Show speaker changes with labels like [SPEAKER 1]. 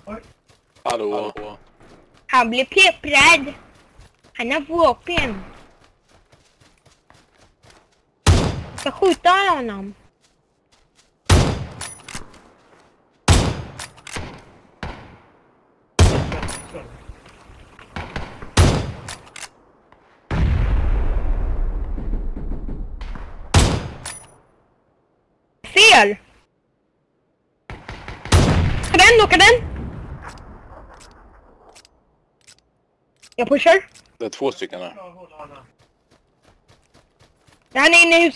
[SPEAKER 1] Hallå.
[SPEAKER 2] Han blir pepprad. Han har vapen. Jag skjuter honom. Fel! Åka den! Jag pushar.
[SPEAKER 1] Det är 2 stycken här.
[SPEAKER 2] Han är inne i huset.